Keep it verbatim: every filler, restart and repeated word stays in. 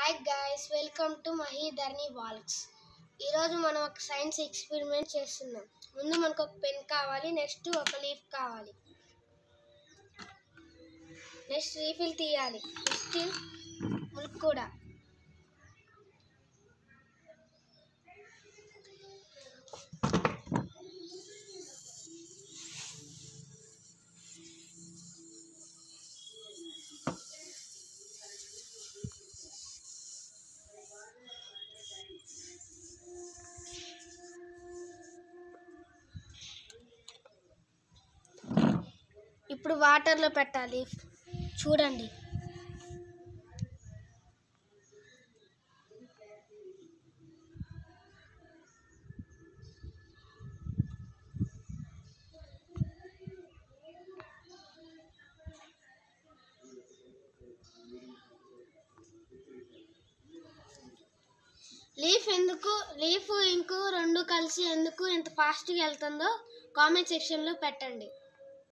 Hi guys, welcome to Mahi Walks. ఈరోజు మనం ఒక సైన్స్ ఎక్స్పెరిమెంట్ చేస్తున్నాం. ముందు మనకు ఒక పెన్ కావాలి, నెక్స్ట్ ఒక లీఫ్ కావాలి, నెక్స్ట్ రీఫిల్ తీయాలి, నెక్స్ట్ ముల్క్ కూడా. ఇప్పుడు వాటర్లో పెట్టాలి. చూడండి, లీఫ్ ఎందుకు లీఫ్ ఇంకు రెండు కలిసి ఎందుకు ఇంత ఫాస్ట్గా వెళ్తుందో కామెంట్ సెక్షన్లో పెట్టండి.